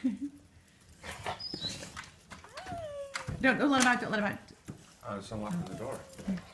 Don't let him out. Don't let him out. I was unlocking the door.